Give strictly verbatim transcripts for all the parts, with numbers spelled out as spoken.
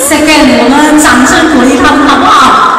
Second， 我们掌声鼓励他们，好不好？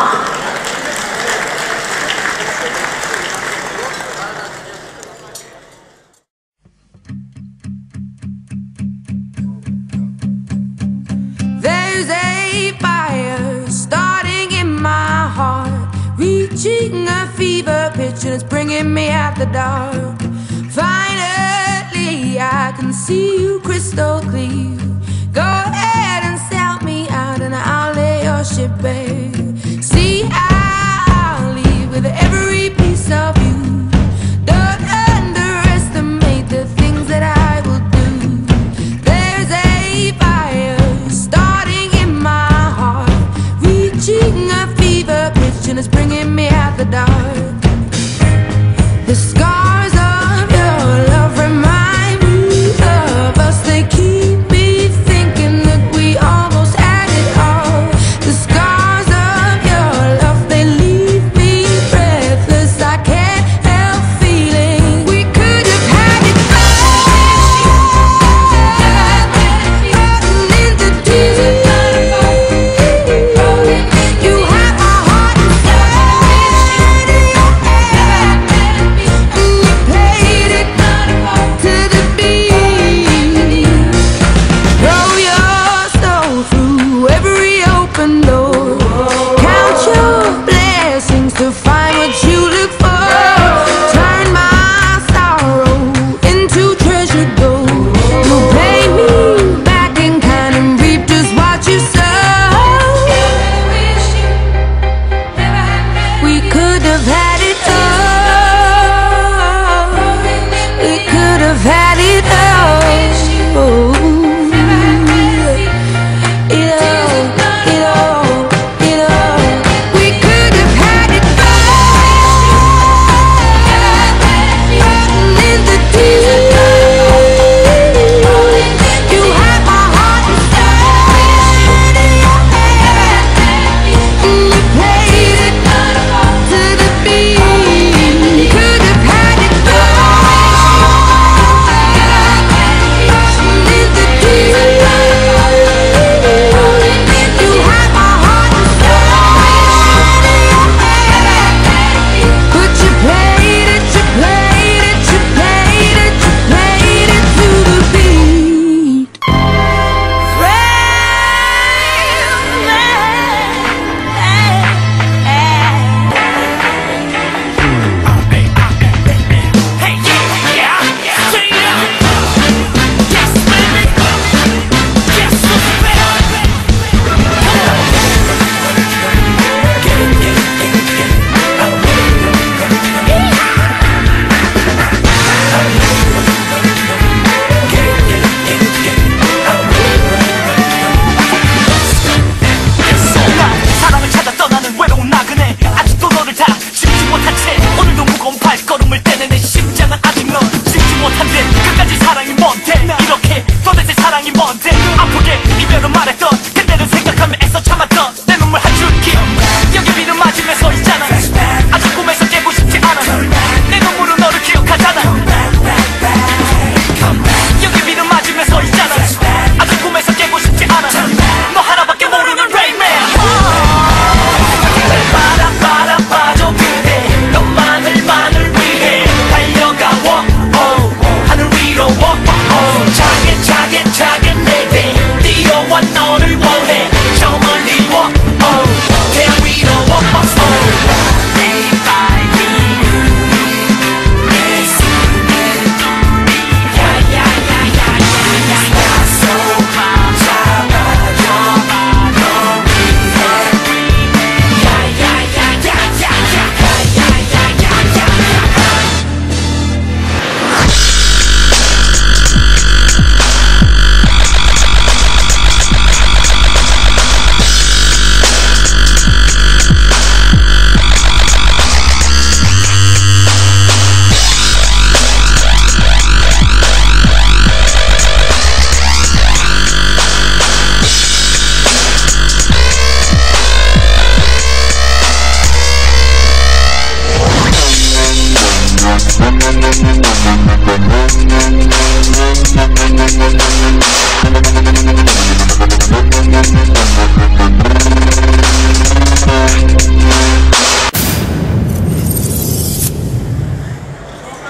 Reaching a fever pitch and it's bringing me out the dark. Finally, I can see you crystal clear. Go ahead and sell me out and I'll lay your ship bare. See, I'll leave with every piece of you. Don't underestimate the things that I will do. There's a fire starting in my heart, reaching a fever pitch and it's bringing me out the dark. The scars of your love remind me of us. They keep me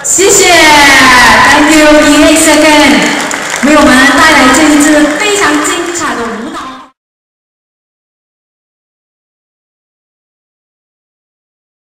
谢谢 ，Thank you， E A Second， 为我们带来这一支非